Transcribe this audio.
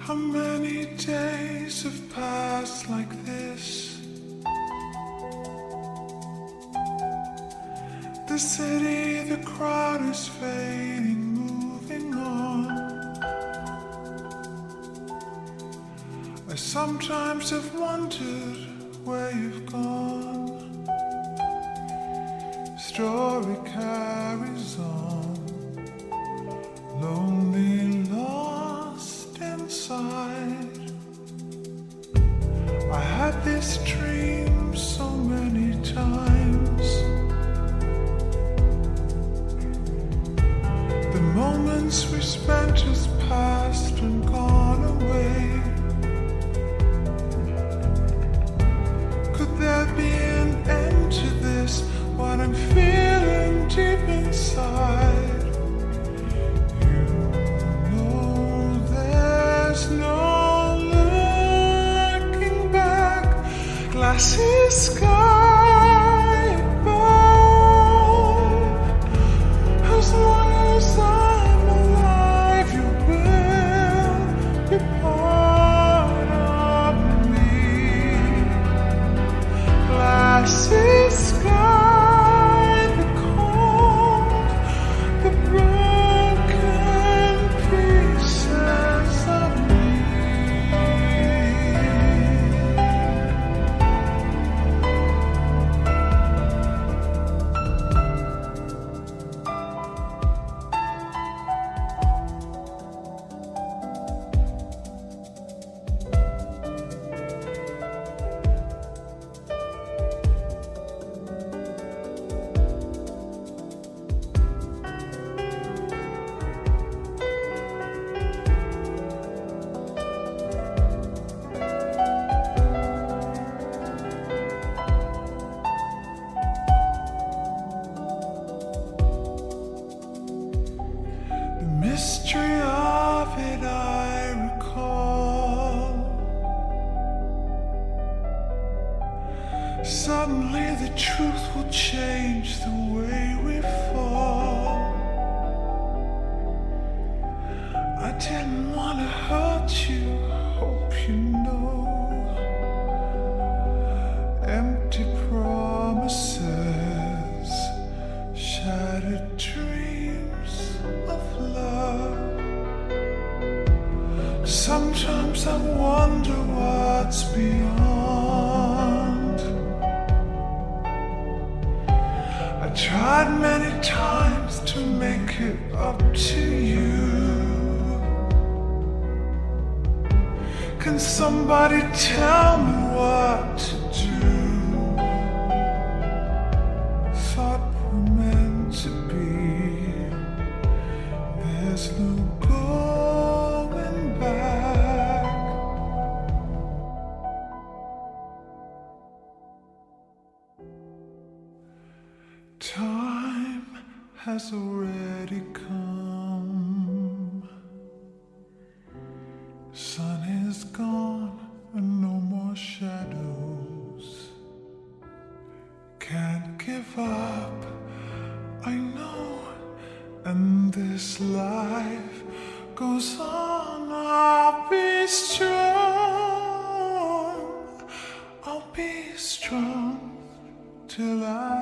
How many days have passed like this? The city, the crowd is fading, moving on. I sometimes have wondered where you've gone. Story carries on, lonely, lost inside. I had this dream so many times. The moments we spent has passed and gone away. Could there be an end to this? What I'm feeling deep inside. You know there's no looking back. Glassy sky above. As long as I'm alive, you will be part of me. Glassy sky. Mystery of it I recall. Suddenly the truth will change the way we fall. I didn't want to hurt you, hope you know. Empty promises, shattered dreams of love. Sometimes I wonder what's beyond. I tried many times to make it up to you. Can somebody tell me what to do? Thought we're meant to be. There's no going back. Time has already come. Sun is gone and no more shadows. Can't give up, I know. And this life goes on. I'll be strong. I'll be strong till I